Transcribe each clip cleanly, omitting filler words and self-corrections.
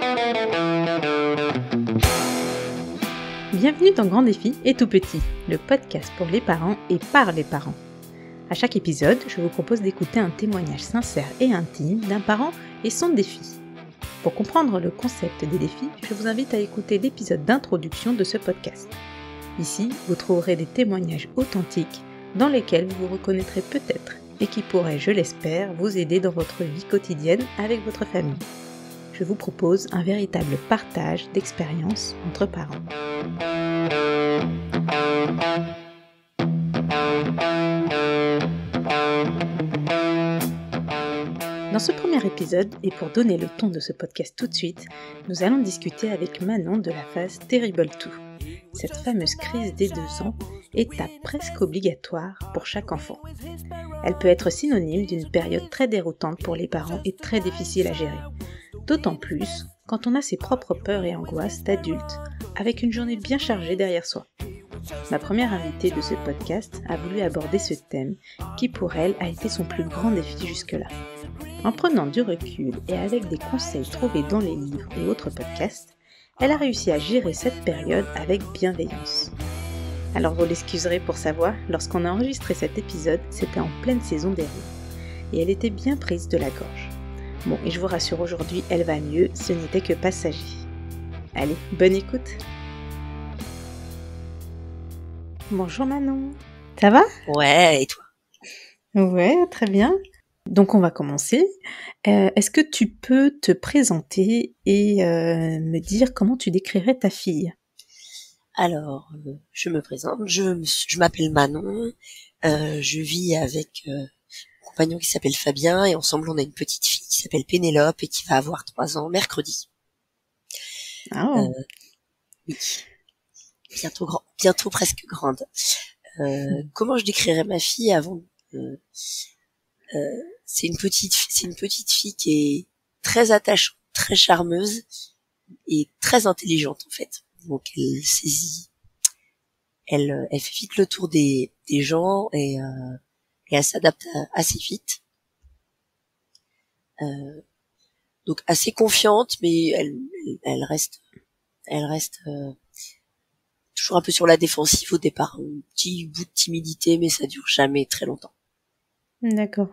Bienvenue dans Grand Défi et Tout Petit, le podcast pour les parents et par les parents. À chaque épisode, je vous propose d'écouter un témoignage sincère et intime d'un parent et son défi. Pour comprendre le concept des défis, je vous invite à écouter l'épisode d'introduction de ce podcast. Ici, vous trouverez des témoignages authentiques dans lesquels vous vous reconnaîtrez peut-être et qui pourraient, je l'espère, vous aider dans votre vie quotidienne avec votre famille. Je vous propose un véritable partage d'expériences entre parents. Dans ce premier épisode, et pour donner le ton de ce podcast tout de suite, nous allons discuter avec Manon de la phase Terrible 2. Cette fameuse crise des 2 ans, étape presque obligatoire pour chaque enfant. Elle peut être synonyme d'une période très déroutante pour les parents et très difficile à gérer. D'autant plus quand on a ses propres peurs et angoisses d'adulte, avec une journée bien chargée derrière soi. Ma première invitée de ce podcast a voulu aborder ce thème qui pour elle a été son plus grand défi jusque-là. En prenant du recul et avec des conseils trouvés dans les livres et autres podcasts, elle a réussi à gérer cette période avec bienveillance. Alors vous l'excuserez pour sa voix, lorsqu'on a enregistré cet épisode, c'était en pleine saison des rhumes. Et elle était bien prise de la gorge. Bon, et je vous rassure, aujourd'hui, elle va mieux, ce n'était que passager. Allez, bonne écoute. Bonjour Manon, ça va ? Ouais, et toi ? Ouais, très bien. Donc on va commencer. Est-ce que tu peux te présenter et me dire comment tu décrirais ta fille ? Alors, je me présente, je m'appelle Manon, je vis avec mon compagnon qui s'appelle Fabien et ensemble on a une petite fille qui s'appelle Pénélope et qui va avoir 3 ans mercredi. Oh. Oui, bientôt presque grande. Comment je décrirais ma fille avant c'est une petite fille qui est très attachante, très charmeuse et très intelligente en fait. Donc elle saisit, elle fait vite le tour des gens et elle s'adapte assez vite. Donc assez confiante, mais elle reste toujours un peu sur la défensive au départ, un petit bout de timidité, mais ça dure jamais très longtemps. D'accord.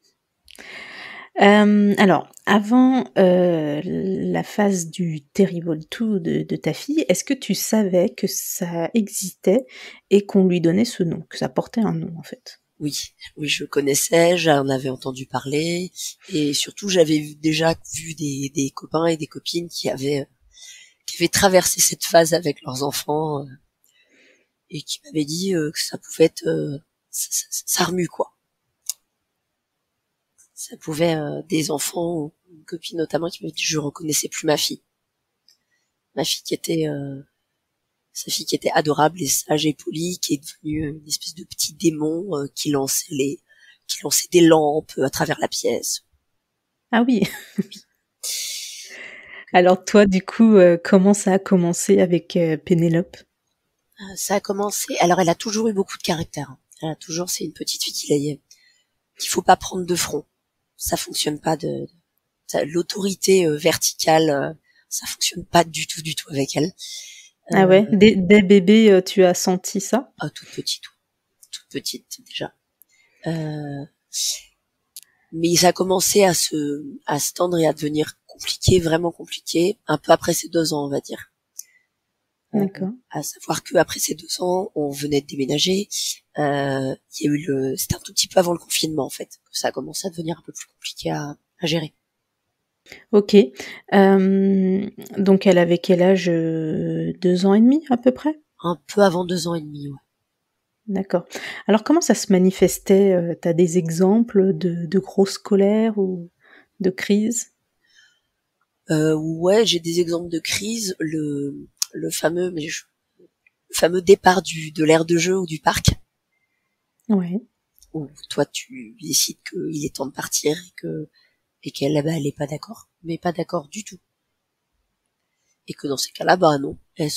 Alors, avant la phase du Terrible 2 de ta fille, est-ce que tu savais que ça existait et qu'on lui donnait ce nom, que ça portait un nom en fait ? Oui, je connaissais, j'en avais entendu parler, et surtout j'avais déjà vu des copains et des copines qui avaient traversé cette phase avec leurs enfants et qui m'avaient dit que ça pouvait être ça remue quoi. Ça pouvait des enfants, une copine notamment qui m'avait dit je reconnaissais plus ma fille. Ma fille qui était sa fille qui était adorable et sage et polie, qui est devenue une espèce de petit démon qui lançait des lampes à travers la pièce. Ah oui. Alors toi, du coup, comment ça a commencé avec Pénélope ? Ça a commencé. Alors, elle a toujours eu beaucoup de caractère. C'est une petite fille qu'il faut pas prendre de front. Ça fonctionne pas l'autorité verticale, ça fonctionne pas du tout avec elle. Ah ouais, dès bébé, tu as senti ça ? Ah, toute petite déjà. Mais ça a commencé à se tendre et à devenir compliqué, vraiment compliqué, un peu après ses 2 ans, on va dire. D'accord. À savoir que après ces 2 ans, on venait de déménager. Il y a eu c'était un tout petit peu avant le confinement en fait, que ça a commencé à devenir un peu plus compliqué à gérer. Ok. Donc elle avait quel âge ? 2 ans et demi à peu près ? Un peu avant 2 ans et demi, ouais. D'accord. Alors comment ça se manifestait ? T'as des exemples de grosses colères ou de crises ? Ouais, j'ai des exemples de crise. Le fameux départ de l'aire de jeu ou du parc. Ouais. Où toi tu décides qu'il est temps de partir et qu'elle là-bas elle est pas d'accord, mais pas d'accord du tout. Et que dans ces cas-là, bah non,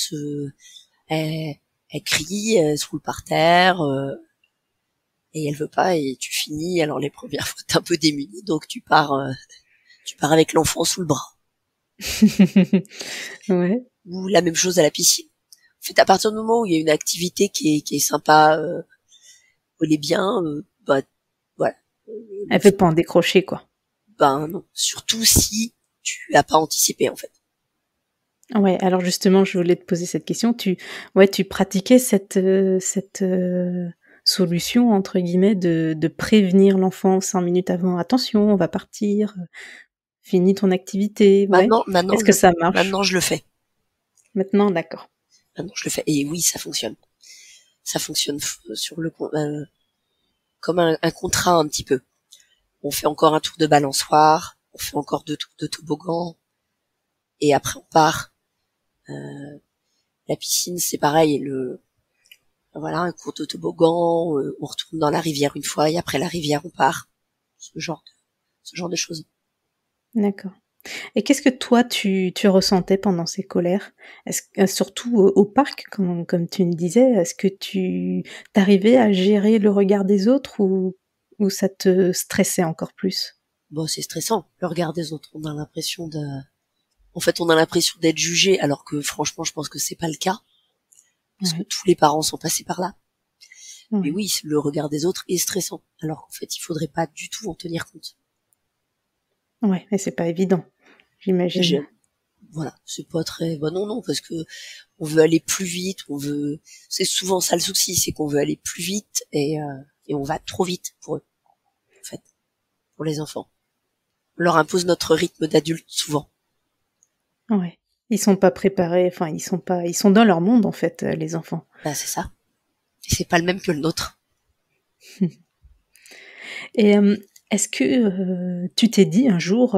elle crie, elle se roule par terre, et elle veut pas, et tu finis. Alors les premières fois t'es un peu démuni, donc tu pars avec l'enfant sous le bras. Ouais. Ou la même chose à la piscine. En fait, à partir du moment où il y a une activité qui est sympa, où elle est bien, bah voilà. Elle veut pas en décrocher, quoi. Ben non. Surtout si tu as pas anticipé en fait. Ouais, alors justement, je voulais te poser cette question. Tu pratiquais cette solution entre guillemets de prévenir l'enfant 5 minutes avant. Attention, on va partir. Finis ton activité. Ouais. Est-ce que ça marche Maintenant je le fais. maintenant? D'accord. Maintenant je le fais. Et oui, ça fonctionne. Ça fonctionne sur comme un contrat un petit peu. On fait encore un tour de balançoire, on fait encore 2 tours de toboggan, et après on part. La piscine, c'est pareil. Voilà, un cours de toboggan, on retourne dans la rivière une fois, et après la rivière on part. Ce genre de choses. D'accord. Et qu'est-ce que toi tu ressentais pendant ces colères? Est-ce surtout au parc, comme tu me disais, est-ce que tu arrivais à gérer le regard des autres ou ça te stressait encore plus? Bon, c'est stressant. Le regard des autres, en fait, on a l'impression d'être jugé, alors que franchement, je pense que c'est pas le cas, parce que Ouais, tous les parents sont passés par là. Mais ouais, oui, le regard des autres est stressant, alors qu'en fait, il faudrait pas du tout en tenir compte. ouais, et c'est pas évident, Mais j'imagine. voilà, c'est pas très, bah non, parce que on veut aller plus vite, c'est souvent ça le souci, c'est qu'on veut aller plus vite et on va trop vite pour eux, en fait, pour les enfants. On leur impose notre rythme d'adulte souvent. Ouais. Ils sont pas préparés, enfin ils sont dans leur monde en fait, les enfants. Bah, c'est ça. Et c'est pas le même que le nôtre. Et est-ce que tu t'es dit un jour,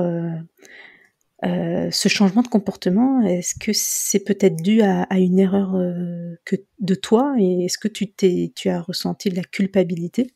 ce changement de comportement, est-ce que c'est peut-être dû à une erreur que de toi et est-ce que tu as ressenti de la culpabilité?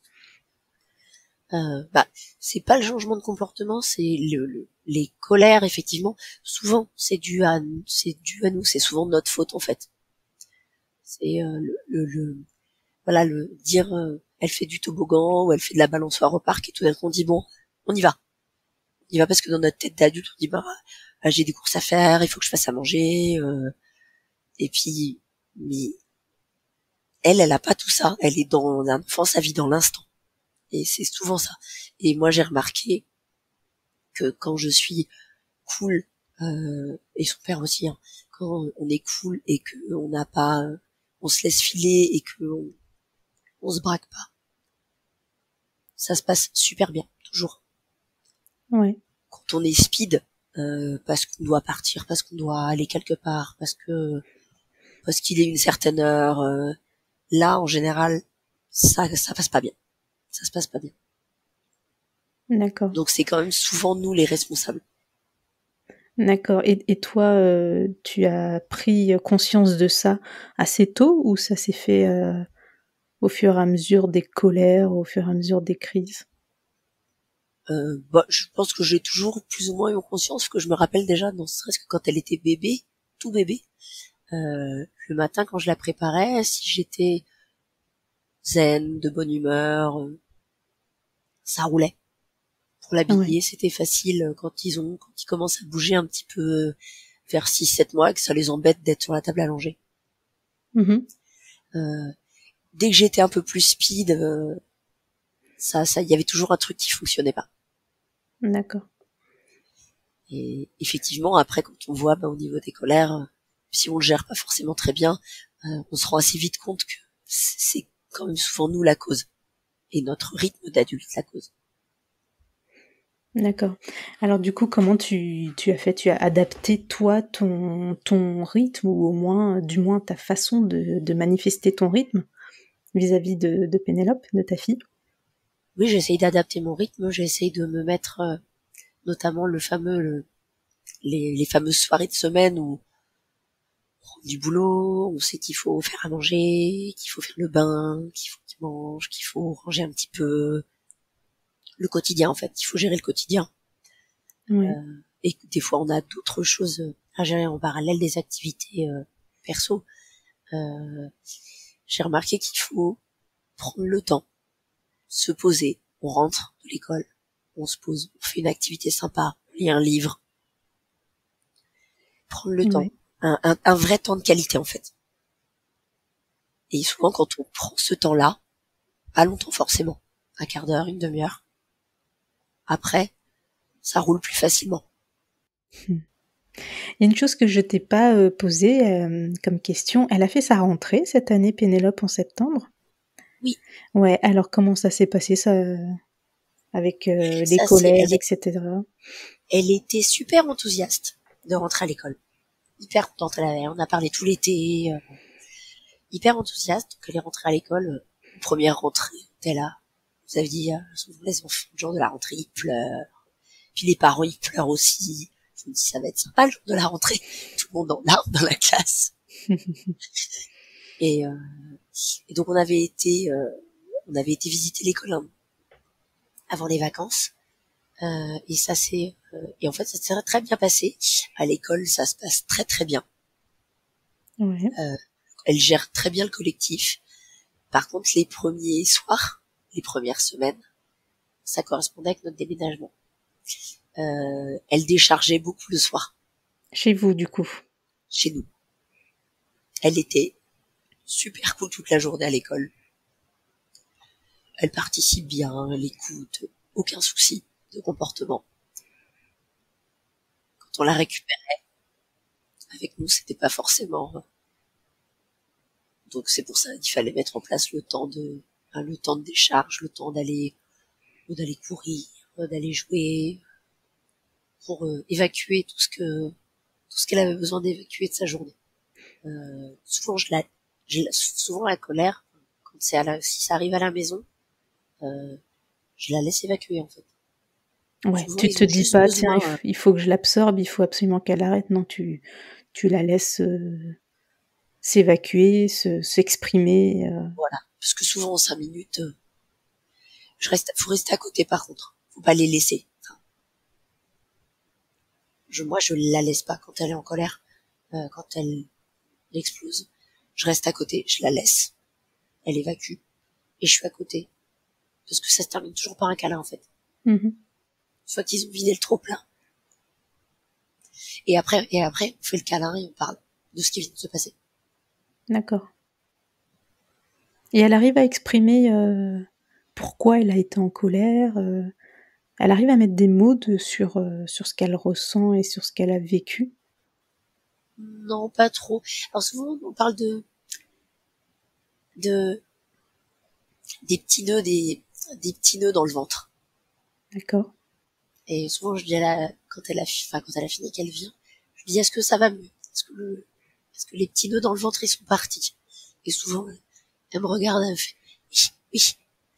Bah, c'est pas le changement de comportement, c'est les colères effectivement. Souvent, c'est dû à nous, c'est souvent de notre faute en fait. C'est voilà, le dire, elle fait du toboggan ou elle fait de la balançoire au parc et tout d'un coup on dit bon, on y va. On y va parce que dans notre tête d'adulte on dit bah j'ai des courses à faire, il faut que je fasse à manger. Et puis, mais elle a pas tout ça. Elle est dans un enfant, sa vie dans l'instant. Et c'est souvent ça. Et moi j'ai remarqué que quand je suis cool, et son père aussi, hein, quand on est cool et que on n'a pas, on se laisse filer et que on se braque pas, ça se passe super bien, toujours. Ouais, Quand on est speed, parce qu'on doit partir, parce qu'on doit aller quelque part, parce qu'il est une certaine heure, là en général, ça passe pas bien. Ça se passe pas bien. d'accord, Donc c'est quand même souvent nous les responsables. d'accord. Et toi, tu as pris conscience de ça assez tôt ou ça s'est fait, au fur et à mesure des colères, au fur et à mesure des crises? Bah, je pense que j'ai toujours plus ou moins eu conscience, que je me rappelle déjà, non serait-ce que quand elle était bébé, tout bébé, le matin quand je la préparais, si j'étais zen, de bonne humeur, ça roulait. Pour Ouais. l'habiller, c'était facile quand ils commencent à bouger un petit peu vers 6, 7 mois, que ça les embête d'être sur la table à langer. Mmh. Euh, Dès que j'étais un peu plus speed, il y avait toujours un truc qui fonctionnait pas. D'accord. Et effectivement, après, quand on voit, au niveau des colères, si on le gère pas forcément très bien, on se rend assez vite compte que c'est quand même souvent nous la cause et notre rythme d'adulte la cause. D'accord. Alors du coup, comment tu as fait? Tu as adapté toi ton rythme ou au moins du moins ta façon de manifester ton rythme vis-à-vis de Pénélope, de ta fille? Oui, j'essaye d'adapter mon rythme, j'essaye de me mettre notamment les fameuses soirées de semaine où on rentre du boulot, on sait qu'il faut faire à manger, qu'il faut faire le bain, qu'il faut qu'il mange, qu'il faut ranger un petit peu le quotidien en fait, il faut gérer le quotidien. Ouais. Et des fois on a d'autres choses à gérer en parallèle des activités perso. Euh, j'ai remarqué qu'il faut prendre le temps, se poser, on rentre de l'école, on se pose, on fait une activité sympa, on lit un livre, prendre le temps, Ouais. un vrai temps de qualité en fait. Et souvent quand on prend ce temps-là, pas longtemps forcément, un quart d'heure, une demi-heure, après, ça roule plus facilement. Il y a une chose que je t'ai pas posée comme question. Elle a fait sa rentrée cette année, Pénélope, en septembre. Oui. Ouais, alors comment ça s'est passé ça avec les Ça collèges, etc. elle était super enthousiaste de rentrer à l'école. Hyper contente, on a parlé tout l'été, hyper enthousiaste. Donc elle est rentrée à l'école, première rentrée, t'es là. Vous avez dit, souvent les enfants, le jour de la rentrée, ils pleurent. Puis les parents, ils pleurent aussi. Je me dis, ça va être sympa le jour de la rentrée. Tout le monde en larmes dans la classe. Et, et donc on avait été visiter l'école avant les vacances. Et ça s'est et en fait ça s'est très bien passé. À l'école, ça se passe très très bien. Ouais. Elle gère très bien le collectif. Par contre, les premiers soirs, les premières semaines, ça correspondait avec notre déménagement. Elle déchargeait beaucoup le soir. Chez vous, du coup. Chez nous. Elle était super cool toute la journée à l'école. Elle participe bien, elle écoute, aucun souci de comportement. Quand on la récupérait, avec nous, c'était pas forcément. Donc c'est pour ça qu'il fallait mettre en place le temps de décharge, le temps d'aller courir, d'aller jouer, pour évacuer tout ce qu'elle avait besoin d'évacuer de sa journée. Souvent souvent la colère, quand si ça arrive à la maison, je la laisse évacuer en fait. Ouais, Souvent tu ils te ont dis juste pas, tiens, besoin, il faut que je l'absorbe, il faut absolument qu'elle arrête. Non, tu la laisses s'évacuer, s'exprimer. voilà, parce que souvent en 5 minutes, faut rester à côté par contre, faut pas les laisser. Enfin, moi je la laisse pas quand elle est en colère, quand elle explose, je reste à côté, je la laisse, elle évacue et je suis à côté, parce que ça se termine toujours par un câlin en fait. Mhm. Une fois qu'ils ont vidé le trop plein. Et après, on fait le câlin et on parle de ce qui vient de se passer. D'accord. Et elle arrive à exprimer pourquoi elle a été en colère. Elle arrive à mettre des mots sur ce qu'elle ressent et sur ce qu'elle a vécu. Non, pas trop. Alors souvent, on parle de des petits nœuds, des petits nœuds dans le ventre. D'accord. Et souvent, je dis quand elle a fini, qu'elle vient, je dis, est-ce que ça va mieux? Est-ce que les petits nœuds dans le ventre, ils sont partis? Et souvent, elle me regarde, elle me fait, oui, oui.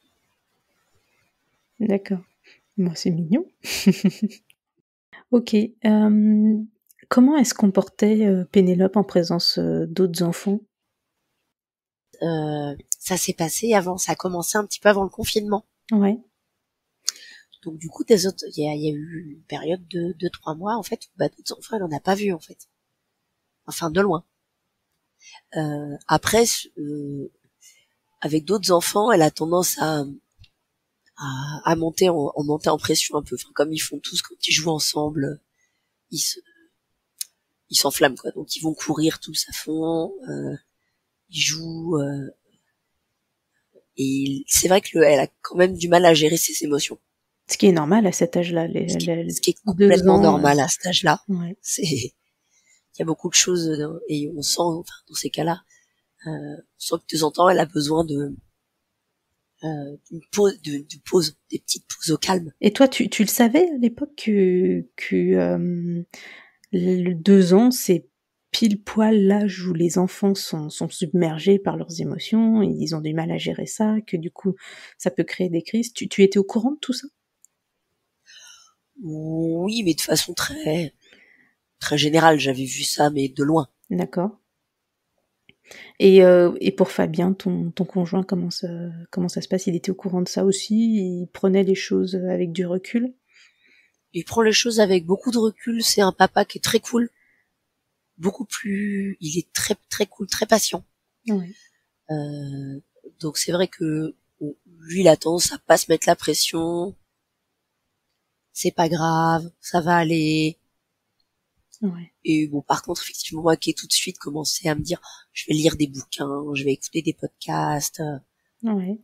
D'accord. Bon, c'est mignon. Ok. Comment elle se comportait Pénélope en présence d'autres enfants? Ça s'est passé avant, ça a commencé un petit peu avant le confinement. Ouais. Donc du coup, il y a eu une période de 2-3 mois en fait, où d'autres enfants, elle en a pas vu en fait. Enfin, de loin. Après, avec d'autres enfants, elle a tendance à monter en pression un peu. Enfin, comme ils font tous quand ils jouent ensemble, ils se, ils s'enflamment quoi. Donc ils vont courir tous à fond, ils jouent. Et c'est vrai que elle a quand même du mal à gérer ses émotions. Ce qui est normal à cet âge-là, Ce qui est 2 complètement ans. normal à cet âge-là. Ouais. Il y a beaucoup de choses et on sent, enfin, dans ces cas-là, on sent que de temps en temps, elle a besoin d'une pause, des petites pauses au calme. Et toi, tu le savais à l'époque que le 2 ans, c'est pile poil l'âge où les enfants sont submergés par leurs émotions, et ils ont du mal à gérer ça, que du coup, ça peut créer des crises. Tu étais au courant de tout ça? Oui, mais de façon très très générale. J'avais vu ça, mais de loin. D'accord. Et pour Fabien, ton conjoint, comment ça se passe? Il était au courant de ça aussi? Il prenait les choses avec du recul? Il prend les choses avec beaucoup de recul. C'est un papa qui est très cool. Il est très très cool, très patient. Ouais. Donc c'est vrai que lui, il a tendance à pas se mettre la pression. C'est pas grave, ça va aller. Ouais. Et bon, par contre, effectivement, moi qui ai tout de suite commencé à me dire, je vais lire des bouquins, je vais écouter des podcasts. Ouais.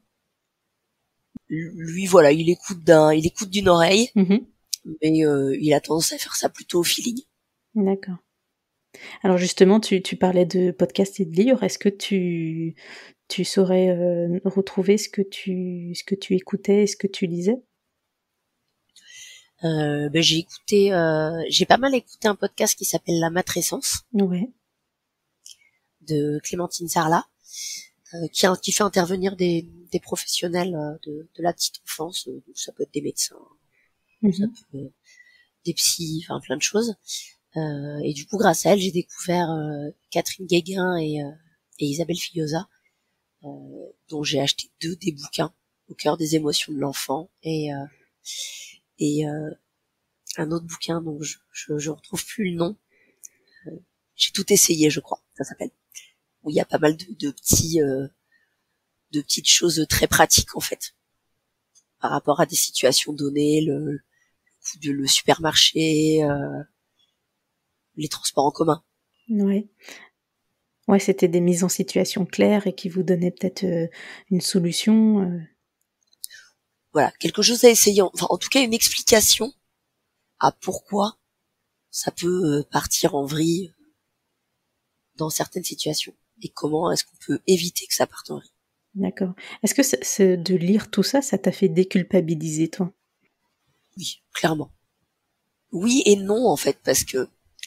Lui, voilà, il écoute d'une oreille, Mhm. mais il a tendance à faire ça plutôt au feeling. D'accord. Alors justement, tu parlais de podcasts et de livres. Est-ce que tu saurais retrouver ce que tu écoutais et ce que tu lisais? J'ai pas mal écouté un podcast qui s'appelle La Matrescence Ouais. de Clémentine Sarlat, qui fait intervenir des professionnels de la petite enfance. Donc ça peut être des médecins, ça Mhm. peut être des psys, enfin plein de choses. Et du coup, grâce à elle, j'ai découvert Catherine Guéguin et Isabelle Fillosa, dont j'ai acheté 2 des bouquins, Au cœur des émotions de l'enfant, et un autre bouquin dont je retrouve plus le nom. J'ai tout essayé, je crois, ça s'appelle. Où il y a pas mal de petites choses très pratiques en fait, par rapport à des situations données, le supermarché, les transports en commun. Ouais. Ouais, c'était des mises en situation claires et qui vous donnaient peut-être une solution. Voilà, quelque chose à essayer, enfin en tout cas une explication à pourquoi ça peut partir en vrille dans certaines situations et comment est-ce qu'on peut éviter que ça parte en vrille. D'accord. Est-ce que de lire tout ça, ça t'a fait déculpabiliser, toi? Oui, clairement. Oui et non en fait, parce que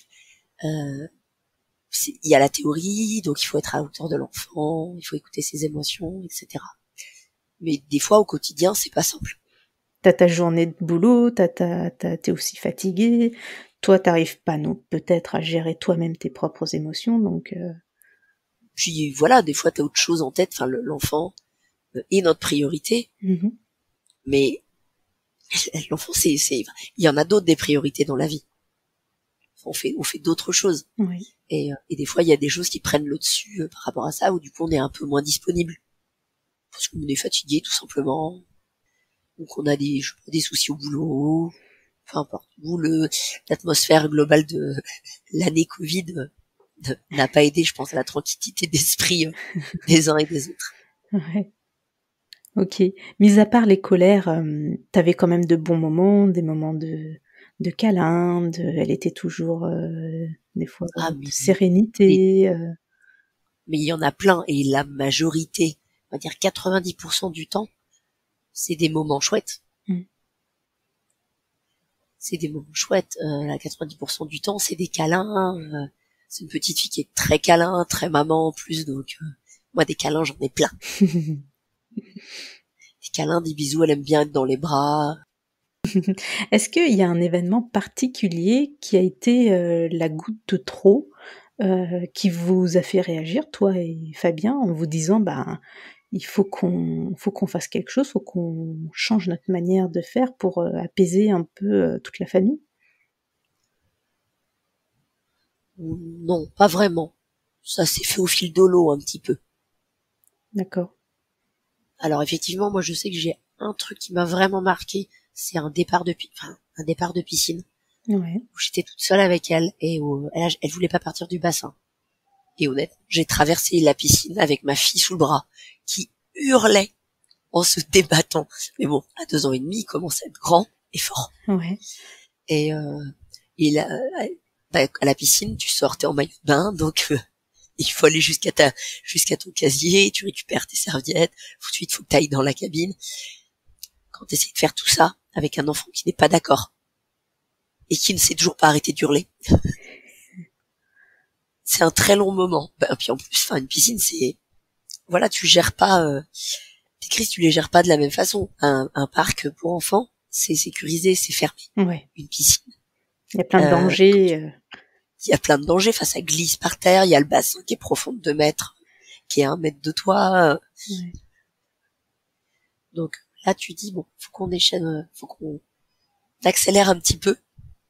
il y a la théorie, donc il faut être à la hauteur de l'enfant, il faut écouter ses émotions, etc. Mais des fois au quotidien, c'est pas simple. T'as ta journée de boulot, t'es aussi fatigué. Toi, t'arrives pas, non, peut-être à gérer toi-même tes propres émotions, donc. Puis voilà, des fois t'as autre chose en tête, enfin l'enfant est notre priorité, Mhm. mais l'enfant il y en a d'autres des priorités dans la vie. On fait d'autres choses. Oui. Et des fois, il y a des choses qui prennent le dessus par rapport à ça, où du coup, on est un peu moins disponible. Parce qu'on est fatigué, tout simplement. Donc, on a des soucis au boulot, peu importe. Ou l'atmosphère globale de l'année Covid n'a pas aidé, je pense, à la tranquillité d'esprit des uns et des autres. Ouais. Ok. Mis à part les colères, t'avais quand même de bons moments, des moments de câlins, elle était toujours, des fois, Ah, de sérénité. mais il y en a plein, et la majorité, on va dire 90% du temps, c'est des moments chouettes. Mm. C'est des moments chouettes. À 90% du temps, c'est des câlins. C'est une petite fille qui est très câlin, très maman en plus, donc moi des câlins j'en ai plein. Des câlins, des bisous, elle aime bien être dans les bras. Est-ce qu'il y a un événement particulier qui a été la goutte de trop, qui vous a fait réagir, toi et Fabien, en vous disant, bah, faut qu'on fasse quelque chose, faut qu'on change notre manière de faire pour apaiser un peu toute la famille? Non, pas vraiment. Ça s'est fait au fil de l'eau un petit peu. D'accord. Alors effectivement, moi je sais que j'ai un truc qui m'a vraiment marqué, c'est un départ de piscine Ouais. où j'étais toute seule avec elle et où elle voulait pas partir du bassin. Et honnêtement, j'ai traversé la piscine avec ma fille sous le bras qui hurlait en se débattant. Mais bon, à 2 ans et demi, il commence à être grand et fort. Ouais. Et, et là, bah, à la piscine, tu sortais en maillot de bain, donc il faut aller jusqu'à ton casier, tu récupères tes serviettes, ensuite il faut que tu ailles dans la cabine. Quand tu essaies de faire tout ça avec un enfant qui n'est pas d'accord et qui ne sait toujours pas arrêter d'hurler, c'est un très long moment. Bah, puis en plus, enfin une piscine, c'est voilà, tu gères pas tes crises, tu les gères pas de la même façon. Un parc pour enfants, c'est sécurisé, c'est fermé. Ouais. Une piscine, Il y a plein de euh, dangers. il y a plein de dangers. Enfin, ça glisse par terre. Il y a le bassin qui est profond de 2 mètres, qui est à 1 mètre de toi. Ouais. Donc là, tu dis bon, faut qu'on déchaîne, faut qu'on accélère un petit peu.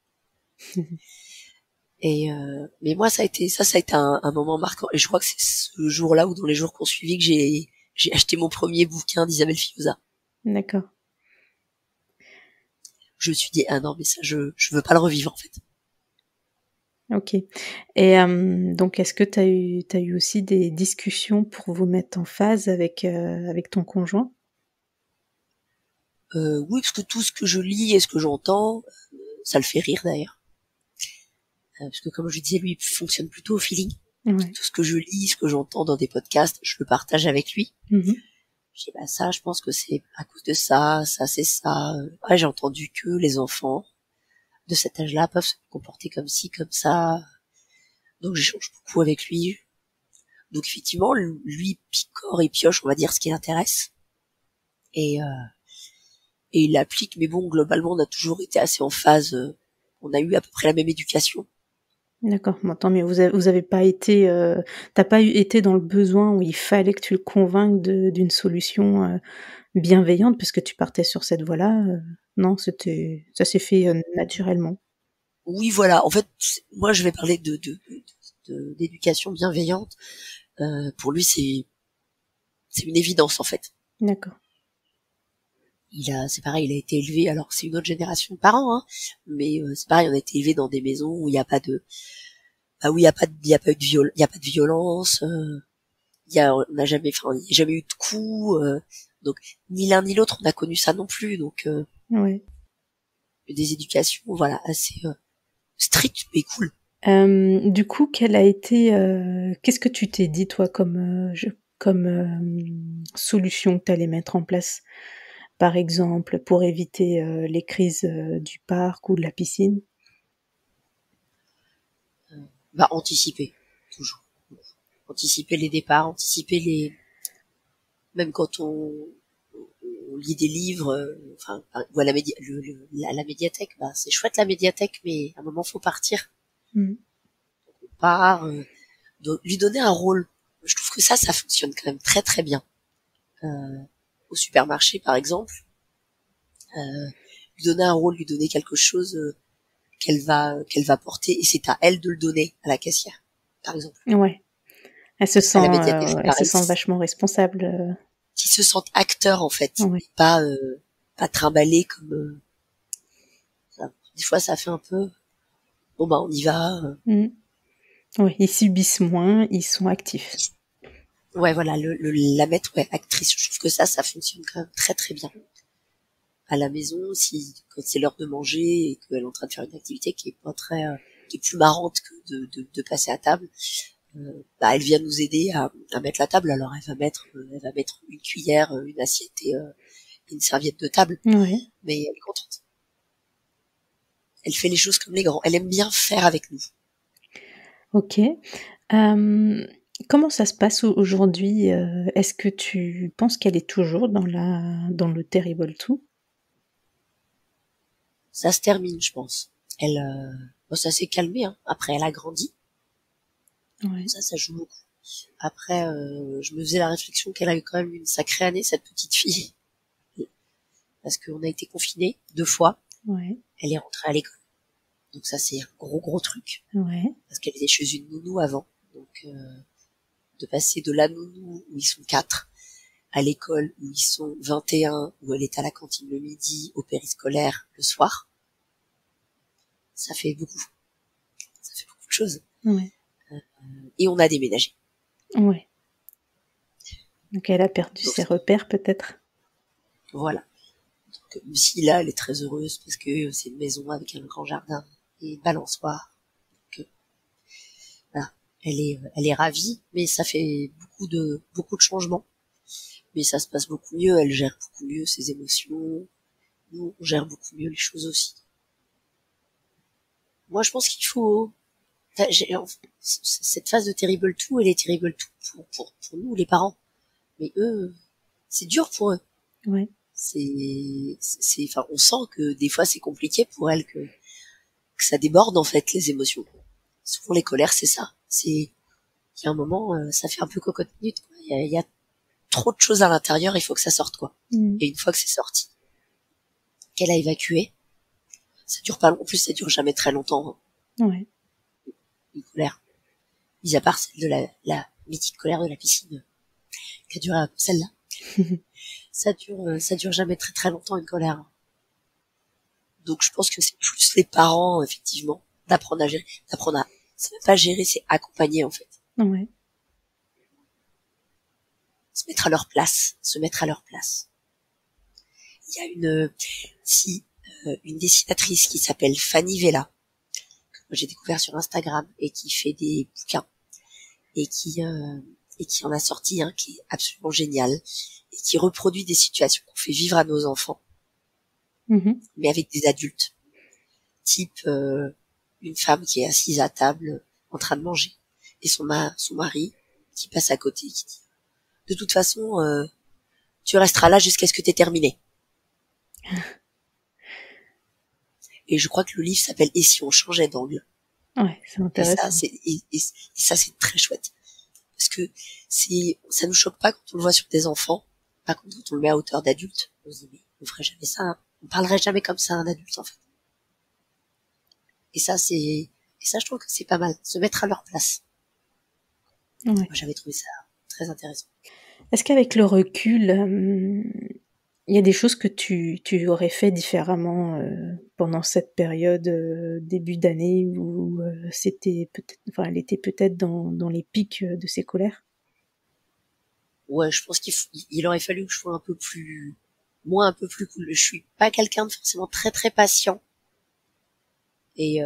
Et mais moi, ça a été un moment marquant. Et je crois que c'est ce jour-là ou dans les jours qu'on suivi que j'ai acheté mon premier bouquin d'Isabelle Fillosa. D'accord. Je me suis dit ah non mais ça je veux pas le revivre en fait. OK. Et donc est-ce que t'as eu aussi des discussions pour vous mettre en phase avec ton conjoint? Oui, parce que tout ce que je lis et ce que j'entends, ça le fait rire d'ailleurs. Parce que comme je disais, lui, il fonctionne plutôt au feeling. Ouais. Tout ce que je lis, ce que j'entends dans des podcasts, je le partage avec lui. Mmh. Je dis, bah ça, je pense que c'est à cause de ça, ça c'est ça. Ouais, j'ai entendu que les enfants de cet âge-là peuvent se comporter comme ci, comme ça. Donc j'échange beaucoup avec lui. Donc effectivement, lui picore et pioche, on va dire, ce qui l'intéresse. Et, et il l'applique, mais bon, globalement, on a toujours été assez en phase. On a eu à peu près la même éducation. D'accord, bon tant mieux. Vous avez pas été, tu pas été dans le besoin où il fallait que tu le convainques d'une solution, bienveillante parce que tu partais sur cette voie-là, non, ça s'est fait, naturellement? Oui, voilà. En fait, moi, je vais parler d'éducation bienveillante. Pour lui, c'est une évidence en fait. D'accord. C'est pareil, il a été élevé. Alors, c'est une autre génération de parents, hein, mais c'est pareil, on a été élevé dans des maisons où il n'y a pas de, ah oui, il y a pas eu de il y a pas de violence. On n'a jamais, enfin, il n'y a jamais eu de coups. Donc, ni l'un ni l'autre, on a connu ça non plus. Donc, Ouais. des éducations, voilà, assez strictes mais cool. Du coup, quelle a été, qu'est-ce que tu t'es dit toi comme, solution que tu allais mettre en place? Par exemple, pour éviter, les crises, du parc ou de la piscine? Bah, anticiper, toujours. Anticiper les départs, anticiper même quand on lit des livres, enfin, ou à la médiathèque, bah, c'est chouette la médiathèque, mais à un moment faut partir. Mmh. On part, lui donner un rôle. Je trouve que ça fonctionne quand même très très bien. Euh, Au supermarché, par exemple, lui donner un rôle, lui donner quelque chose qu'elle va porter, et c'est à elle de le donner à la caissière, par exemple. Ouais. À la médiathèque, c'est Elle se pareil. sent vachement responsable, Qu'ils se sentent acteurs en fait, ouais. et pas trimballés comme ça. Des fois, ça fait un peu. Bon bah on y va. Mmh. Oui, ils subissent moins, ils sont actifs. Ouais, voilà, la mettre, ouais, actrice. Je trouve que ça fonctionne quand même très très bien. À la maison, si quand c'est l'heure de manger et qu'elle est en train de faire une activité qui est pas très, qui est plus marrante que de passer à table, bah elle vient nous aider à mettre la table. Alors elle va mettre une cuillère, une assiette et une serviette de table, Ouais, mais elle est contente. Elle fait les choses comme les grands. Elle aime bien faire avec nous. OK. Hem, Comment ça se passe aujourd'hui? Est-ce que tu penses qu'elle est toujours dans le Terrible Two? Ça se termine, je pense. Bon, ça s'est calmé, hein. Après, elle a grandi. Ouais. Ça joue beaucoup. Après, je me faisais la réflexion qu'elle a eu quand même une sacrée année, cette petite fille. Parce qu'on a été confinés 2 fois. Ouais, Elle est rentrée à l'école. Donc ça, c'est un gros truc. ouais, Parce qu'elle était chez une nounou avant. Donc, de passer de la nounou, où ils sont 4, à l'école, où ils sont 21, où elle est à la cantine le midi, au périscolaire le soir, ça fait beaucoup. Ça fait beaucoup de choses. ouais, Et on a déménagé. ouais. Donc elle a perdu Donc, ses repères peut-être? voilà. Donc, même si là, elle est très heureuse parce que c'est une maison avec un grand jardin et une balançoire. Donc, voilà. Elle est ravie, mais ça fait beaucoup de changements. Mais ça se passe beaucoup mieux. Elle gère beaucoup mieux ses émotions. Nous, on gère beaucoup mieux les choses aussi. Moi, je pense qu'il faut, enfin, cette phase de Terrible Two, elle est Terrible Two pour nous, les parents. Mais eux, c'est dur pour eux. Ouais. Enfin, on sent que des fois c'est compliqué pour elles, que ça déborde en fait les émotions. Souvent les colères, c'est ça. Il y a un moment, ça fait un peu cocotte minute, quoi. Il y a trop de choses à l'intérieur, il faut que ça sorte, quoi. Mmh. Et une fois que c'est sorti, qu'elle a évacué, ça dure pas long. En plus, ça dure jamais très longtemps, hein, Ouais. une colère. Mis à part celle de la mythique colère de la piscine, qui a duré un peu celle-là. Ça dure jamais très très longtemps une colère. Donc je pense que c'est plus les parents, effectivement, d'apprendre à gérer, d'apprendre C'est même pas gérer, c'est accompagner en fait. Ouais. Se mettre à leur place, se mettre à leur place. Il y a une dessinatrice qui s'appelle Fanny Vella, que j'ai découvert sur Instagram et qui fait des bouquins et qui en a sorti un qui est absolument génial et qui reproduit des situations qu'on fait vivre à nos enfants, mais avec des adultes. Type une femme qui est assise à table en train de manger et son mari qui passe à côté et qui dit de toute façon tu resteras là jusqu'à ce que t'aies terminé. Et je crois que le livre s'appelle Et si on changeait d'angle. Ouais, c'est intéressant. Et ça c'est très chouette parce que ça nous choque pas quand on le voit sur des enfants. Par contre, quand on le met à hauteur d'adulte, on se dit mais on ferait jamais ça, hein. On parlerait jamais comme ça à un adulte en fait. Et ça je trouve que c'est pas mal, se mettre à leur place. Ouais. Moi, j'avais trouvé ça très intéressant. Est-ce qu'avec le recul, il y a des choses que tu aurais fait différemment pendant cette période début d'année où elle était peut-être dans les pics de ses colères? Ouais, je pense qu'il aurait fallu que je sois un peu plus cool. Je suis pas quelqu'un de forcément très très patient. Et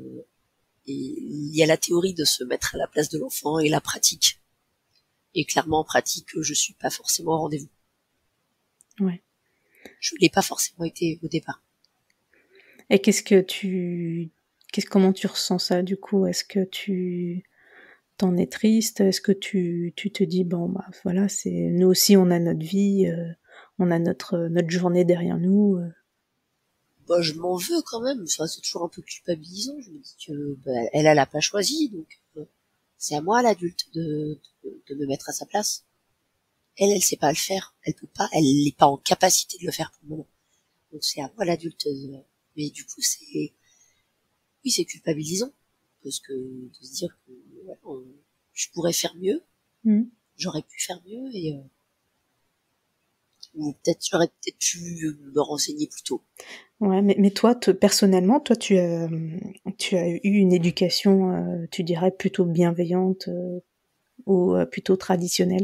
il y a la théorie de se mettre à la place de l'enfant et la pratique. Et clairement, en pratique, je suis pas forcément au rendez-vous. Ouais. Je l'ai pas forcément été au départ. Et comment tu ressens ça, du coup? Est-ce que tu t'en es triste? Est-ce que tu te dis, bon, bah, voilà, nous aussi, on a notre vie, on a notre journée derrière nous. Bah, je m'en veux quand même. Ça, c'est toujours un peu culpabilisant. Je me dis que, elle a pas choisi, donc, c'est à moi, l'adulte, de me mettre à sa place. Elle sait pas le faire. Elle peut pas. Elle n'est pas en capacité de le faire pour le moment. Donc, c'est à moi, l'adulte. Mais du coup, c'est culpabilisant. Parce que, de se dire que, ouais, je pourrais faire mieux. J'aurais pu faire mieux ou j'aurais peut-être pu me renseigner plus tôt. Ouais, mais toi, personnellement, toi, tu as eu une éducation, tu dirais, plutôt bienveillante ou plutôt traditionnelle?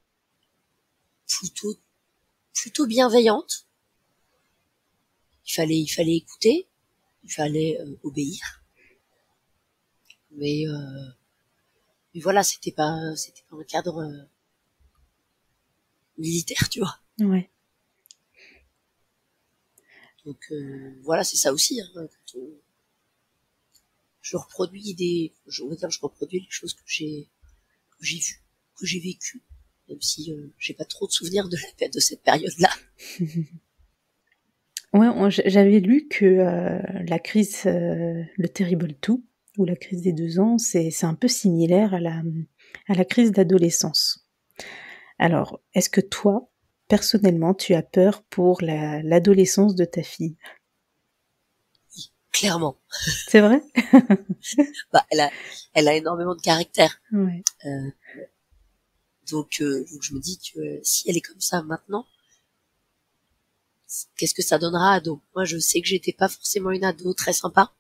Plutôt bienveillante. Il fallait écouter, il fallait obéir. Mais voilà, c'était pas un cadre militaire, tu vois. Ouais. Donc voilà, c'est ça aussi. Hein, je reproduis les choses que j'ai vues, que j'ai vécues, même si j'ai pas trop de souvenirs de cette période-là. Ouais, j'avais lu que la crise, le Terrible 2, ou la crise des 2 ans, c'est un peu similaire à la crise d'adolescence. Alors, est-ce que toi, personnellement, tu as peur pour l'adolescence de ta fille? Oui, clairement. C'est vrai? Bah, elle a énormément de caractère. Ouais. Donc je me dis que si elle est comme ça maintenant, qu'est-ce que ça donnera ado? Moi, je sais que j'étais pas forcément une ado très sympa.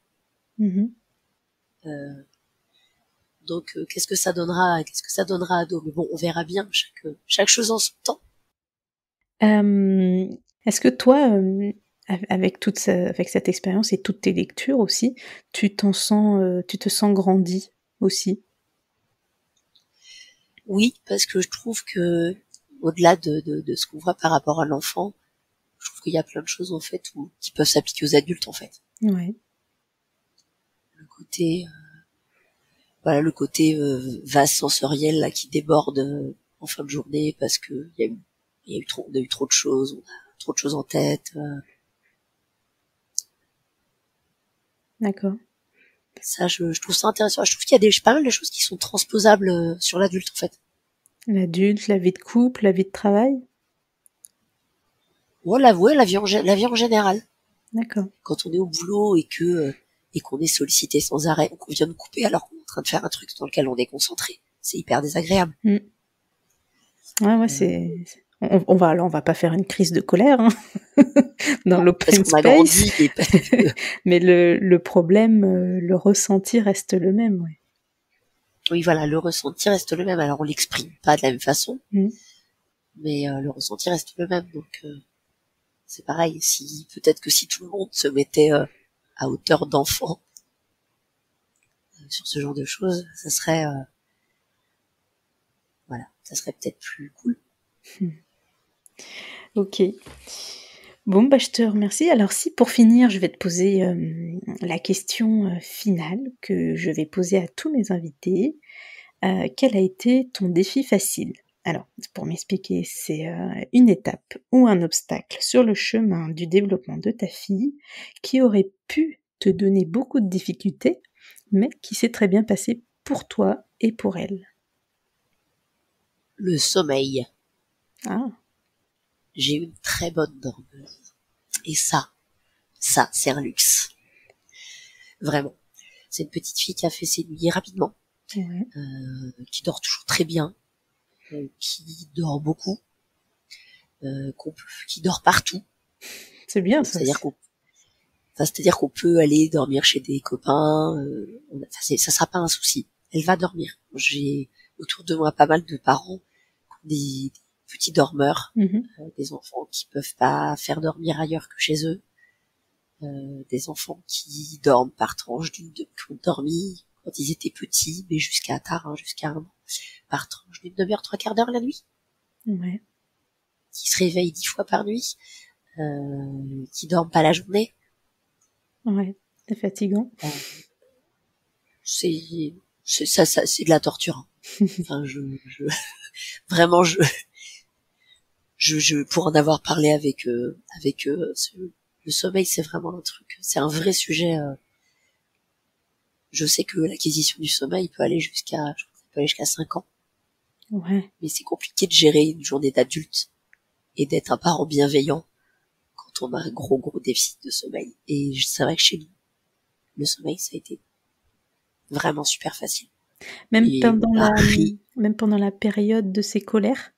Donc qu'est-ce que ça donnera ado? Mais bon, on verra bien, chaque chose en son temps. Est-ce que toi, avec cette expérience et toutes tes lectures aussi, tu te sens grandi aussi? Oui, parce que je trouve que au-delà de ce qu'on voit par rapport à l'enfant, je trouve qu'il y a plein de choses en fait qui peuvent s'appliquer aux adultes en fait. Ouais. Le côté vase sensoriel là qui déborde en fin de journée parce que on a eu trop de choses, on a trop de choses en tête. D'accord. Ça, je trouve ça intéressant. Je trouve qu'il y a pas mal de choses qui sont transposables sur l'adulte en fait. L'adulte, la vie de couple, la vie de travail? Ouais, la vie en général. D'accord. Quand on est au boulot et qu'on est sollicité sans arrêt, ou qu'on vient de couper alors qu'on est en train de faire un truc dans lequel on est concentré, c'est hyper désagréable. Ouais, on va pas faire une crise de colère, hein, dans l'open space. Mais le problème, le ressenti reste le même, ouais. Oui, voilà, le ressenti reste le même. Alors on l'exprime pas de la même façon, mais le ressenti reste le même. Donc c'est pareil. Si peut-être que si tout le monde se mettait à hauteur d'enfant sur ce genre de choses, ça serait voilà, ça serait peut-être plus cool. Ok. Bon, bah, je te remercie. Alors si pour finir, je vais te poser la question finale que je vais poser à tous mes invités. Quel a été ton défi facile ? Alors, pour m'expliquer, c'est une étape ou un obstacle sur le chemin du développement de ta fille qui aurait pu te donner beaucoup de difficultés, mais qui s'est très bien passé pour toi et pour elle. Le sommeil. Ah. J'ai une très bonne dormeuse. Et ça, c'est un luxe. Vraiment. C'est une petite fille qui a fait ses nuits rapidement, qui dort toujours très bien, qui dort beaucoup, qui dort partout. C'est bien ça. C'est-à-dire qu'on peut aller dormir chez des copains. Ça sera pas un souci. Elle va dormir. J'ai autour de moi pas mal de parents, des petits dormeurs, des enfants qui peuvent pas faire dormir ailleurs que chez eux, des enfants qui dorment par tranche qui ont dormi quand ils étaient petits, mais jusqu'à tard, jusqu'à 1 an, par tranche d'une demi-heure, 3/4 d'heure la nuit, qui se réveillent 10 fois par nuit, qui dorment pas la journée. Ouais, c'est fatigant. C'est de la torture. Enfin, vraiment, pour en avoir parlé avec eux, le sommeil, c'est vraiment un truc, c'est un vrai sujet. Je sais que l'acquisition du sommeil peut aller jusqu'à 5 ans. Ouais. Mais c'est compliqué de gérer une journée d'adulte et d'être un parent bienveillant quand on a un gros déficit de sommeil. Et c'est vrai que chez nous, le sommeil, ça a été vraiment super facile. Même pendant la période de ses colères.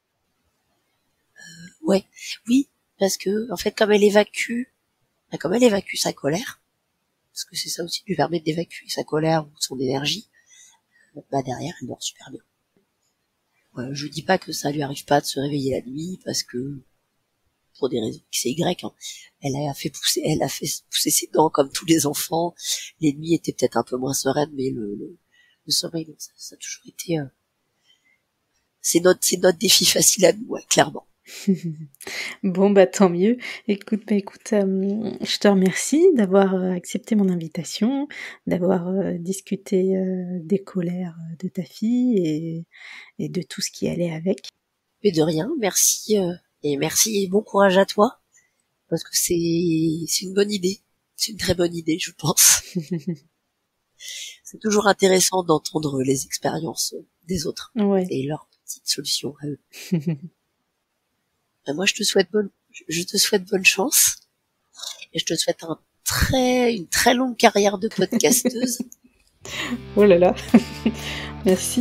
Oui, parce que en fait, comme elle évacue sa colère, parce que c'est ça aussi qui lui permet d'évacuer sa colère ou son énergie, derrière elle dort super bien. Ouais, je dis pas que ça lui arrive pas de se réveiller la nuit parce que pour des raisons X et Y, elle a fait pousser ses dents comme tous les enfants. Les nuits étaient peut-être un peu moins sereines, mais le sommeil, donc ça a toujours été c'est notre défi facile à nous, ouais, clairement. Bon, tant mieux. Écoute, je te remercie d'avoir accepté mon invitation, d'avoir discuté des colères de ta fille et de tout ce qui allait avec. Mais de rien, merci et bon courage à toi, parce que c'est une bonne idée, c'est une très bonne idée, je pense. C'est toujours intéressant d'entendre les expériences des autres et leurs petites solutions à eux. Moi, je te souhaite bonne chance et je te souhaite une très longue carrière de podcasteuse. Oh là là, merci.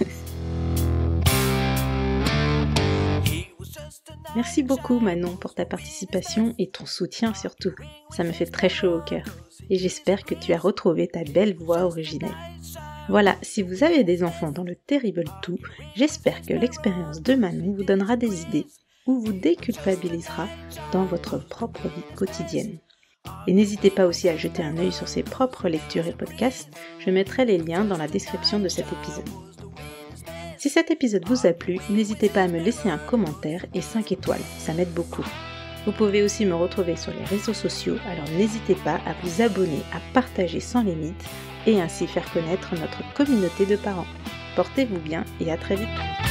Merci beaucoup Manon pour ta participation et ton soutien surtout. Ça me fait très chaud au cœur et j'espère que tu as retrouvé ta belle voix originelle. Voilà, si vous avez des enfants dans le Terrible 2, j'espère que l'expérience de Manon vous donnera des idées ou vous déculpabilisera dans votre propre vie quotidienne. Et n'hésitez pas aussi à jeter un œil sur ses propres lectures et podcasts, je mettrai les liens dans la description de cet épisode. Si cet épisode vous a plu, n'hésitez pas à me laisser un commentaire et 5 étoiles, ça m'aide beaucoup. Vous pouvez aussi me retrouver sur les réseaux sociaux, alors n'hésitez pas à vous abonner, à partager sans limite et ainsi faire connaître notre communauté de parents. Portez-vous bien et à très vite.